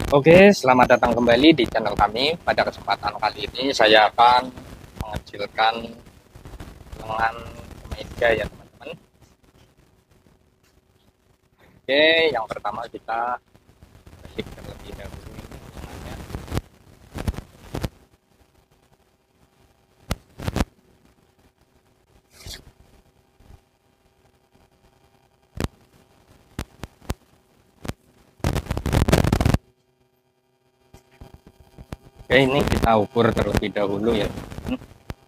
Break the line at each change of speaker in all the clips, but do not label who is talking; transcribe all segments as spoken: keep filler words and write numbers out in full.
Oke, selamat datang kembali di channel kami. Pada kesempatan kali ini saya akan mengecilkan lengan kemeja ya teman-teman. Oke, yang pertama kita ketik terlebih dahulu ini lengannya. Oke, ini kita ukur terlebih dahulu ya teman-teman.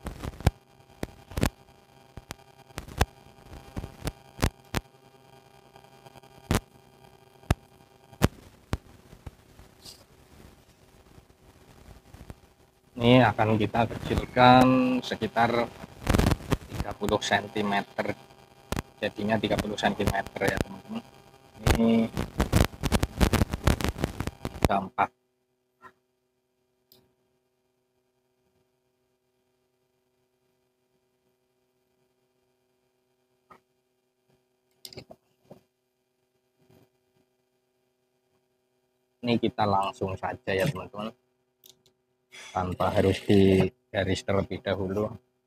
Ini akan kita kecilkan sekitar tiga puluh sentimeter. Jadinya tiga puluh sentimeter ya teman-teman. Ini gampang. Ini kita langsung saja ya teman-teman, tanpa harus di garis terlebih dahulu.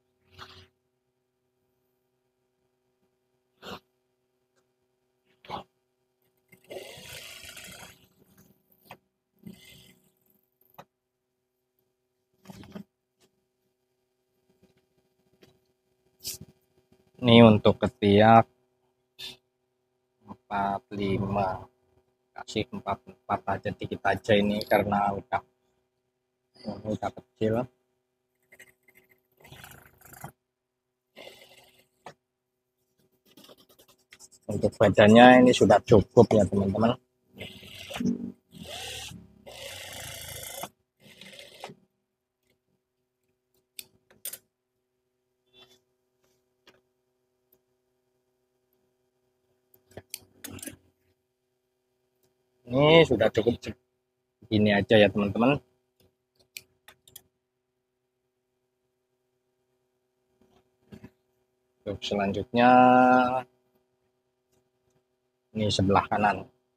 Ini untuk ketiak empat puluh lima, kasih empat puluh empat aja, dikit aja ini karena udah udah kecil. Untuk badannya ini sudah cukup ya teman-teman. Ini sudah cukup ini aja ya teman-teman. Untuk selanjutnya ini sebelah kanan.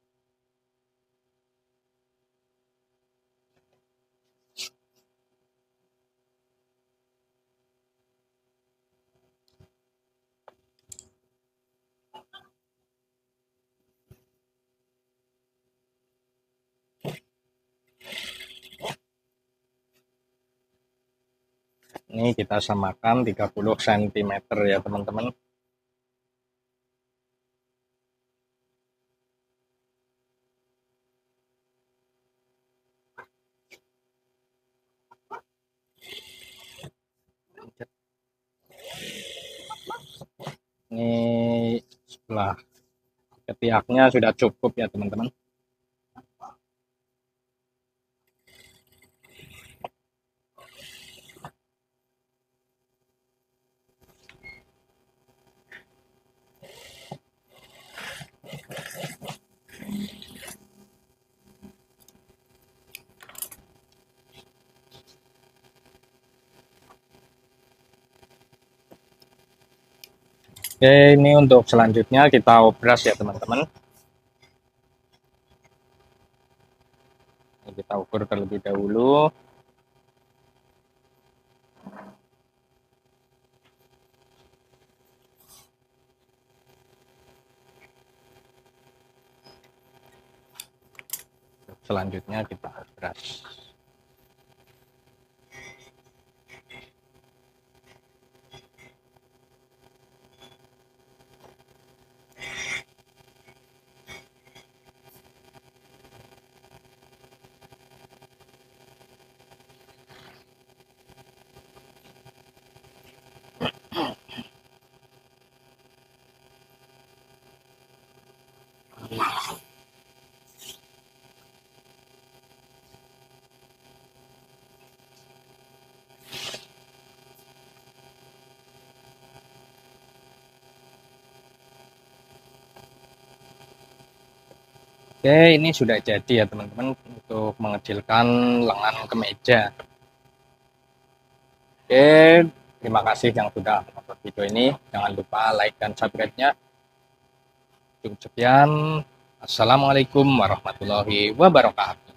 Ini kita samakan tiga puluh sentimeter ya teman-teman. Ini sebelah ketiaknya sudah cukup ya teman-teman. Oke, ini untuk selanjutnya kita obras ya teman-teman. Kita ukur terlebih dahulu. Selanjutnya kita obras. Oke, ini sudah jadi ya teman-teman untuk mengecilkan lengan kemeja. Oke, terima kasih yang sudah menonton video ini. Jangan lupa like dan subscribe-nya. Cukup sekian. Assalamualaikum warahmatullahi wabarakatuh.